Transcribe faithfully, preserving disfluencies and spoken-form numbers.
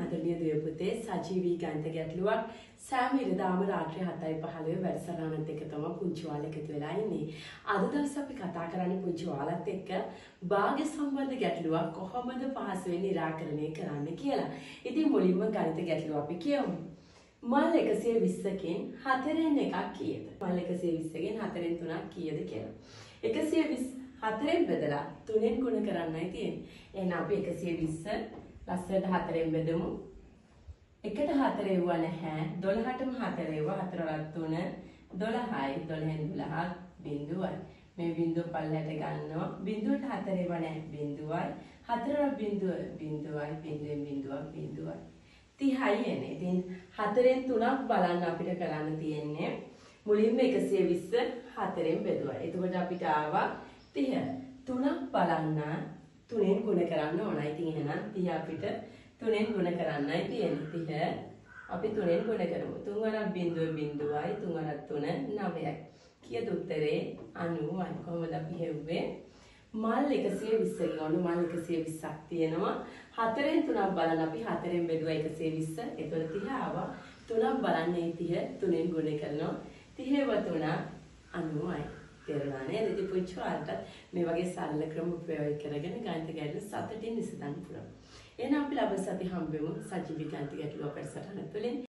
ආදරණීය දුවේ පුතේ සජීවී ගණිත ගැටලුවක් සෑම ඉරිදාම රාත්‍රී හතයි පහළොව වැඩසටහනත් එක්ක තමයි පුංචි ඔයාලා එකතු වෙලා ඉන්නේ. අද දවසේ අපි කතා කරන්නේ පුංචි ඔයාලත් එක්ක භාග්‍ය සම්බන්ධ ගැටලුවක් කොහොමද පහසුවෙන් निराකරණය කරන්න කියලා. ඉතින් මුලින්ම ගණිත ගැටලුව අපි කියමු. මල් එකසිය විස්සකින් හතරෙන් එකක් කීයද? මල් එකසිය විස්සකින් හතරෙන් තුනක් කීයද කියලා. එකසිය විස්ස හතරෙන් බෙදලා තුනෙන් ගුණ කරන්නයි තියෙන්නේ. එහෙනම් අපි එකසිය විස්ස ලස්සනට හතරෙන් බෙදමු. එකට හතර එවුව නැහැ. දොළහටම හතර එවුව හතර වරක් තුන දොළහයි. දොළහෙන් දොළහක් බිංදුවයි. මේ බිංදුව පල්ලයට ගන්නවා. බිංදුවට හතර එවුව නැහැ. බිංදුවයි. හතර වරක් බිංදුව බිංදුවයි. බිංදුවෙන් බිංදුවක් බිංදුවයි. තිහයි එන්නේ. ඉතින් හතරෙන් තුනක් බලන්න අපිට කරන්න තියෙන්නේ. මුලින්ම එකසිය විස්ස හතරෙන් බෙදුවා. එතකොට අපිට ආවා තිහ. තුනක් බලන්න තුනෙන් ගුණ කරන්න ඕනයි. ඉතින් එහෙනම් තිහ අපිට තුනෙන් ගුණ කරන්නයි තියෙන්නේ. තිහ අපි තුනෙන් ගුණ කරමු. තුන් වරක් බිංදුව බිංදුවයි. තුන් වරක් තුන නවයයි. කීයද උත්තරේ? අනූවයි. කොහොමද අපි හෙව්වේ? මල් එකසිය විස්සකින් ඔන්න මල් එකසිය විස්සක් තියෙනවා. හතරෙන් තුනක් බලන්න අපි හතරෙන් බෙදුවා එකසිය විස්ස. එතකොට තිහ ආවා. තුනක් බලන්නේ තිහ තුනෙන් ගුණ කරනවා. තිහව තුන අනූවයි. තේරුණා නේද? ඉතින් පුංචි ඔයාලට මේ වගේ සරල ක්‍රම ප්‍රයෝග කරගෙන ගණිත ගැටලු සතුටින් විසඳන්න පුළුවන්. එහෙනම් අපි ලබන සති හම්බෙමු සජීවී ගණිත ගැටලුව වැඩසටහන තුළින්.